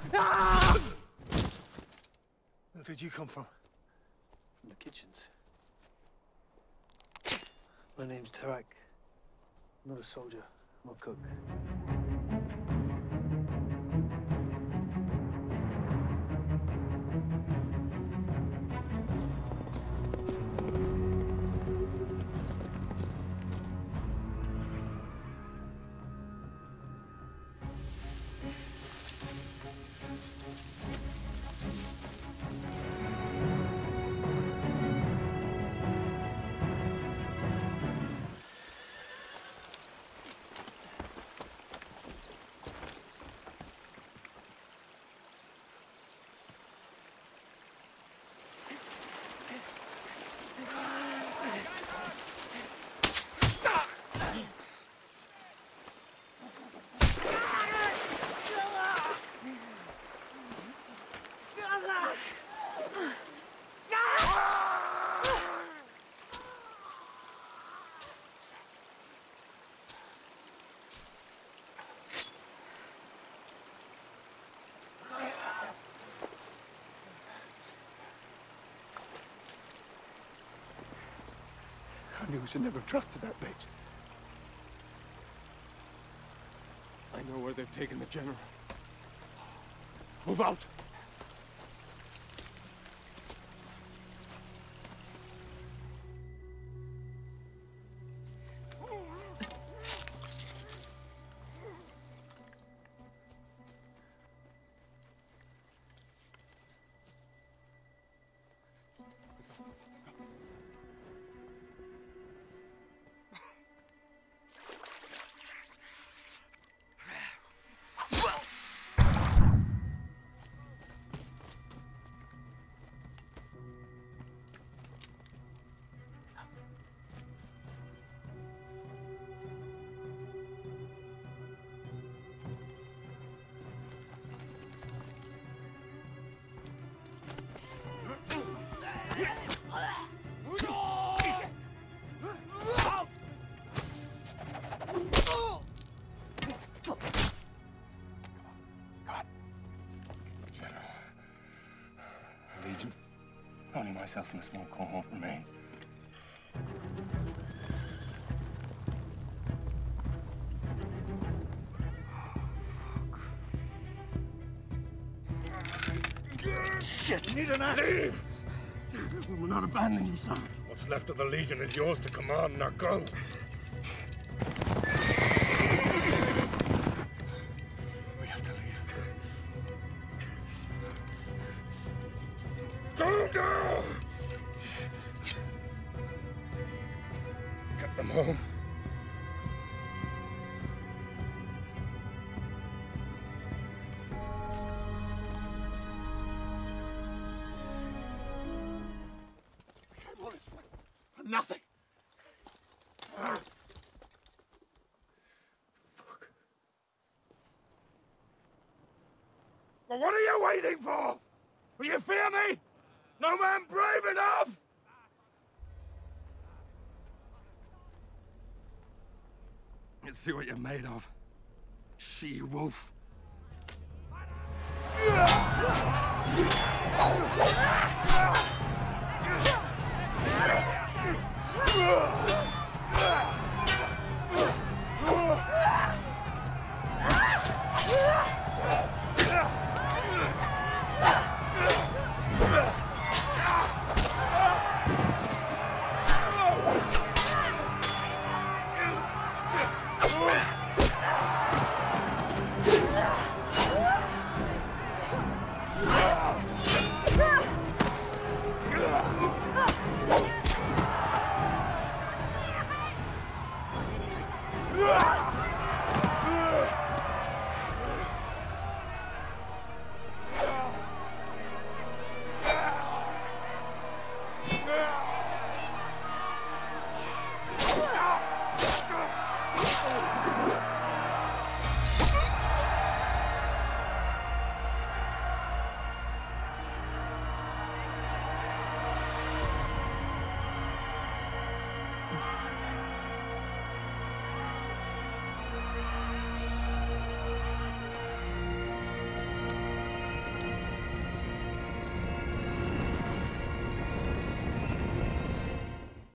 Where did you come from? From the kitchens. My name's Tarak. I'm not a soldier. I'm a cook. I knew we should never have trusted that bitch. I know where they've taken the general. Move out! Legion. Only myself and a small cohort remain. Shit, need an axe! Leave! We will not abandon you, son. What's left of the Legion is yours to command. Now go! We have to leave. Go, go! Get them home. Nothing. Fuck. Well, what are you waiting for? Will you fear me? No man brave enough? Let's see what you're made of. She-wolf. Ugh!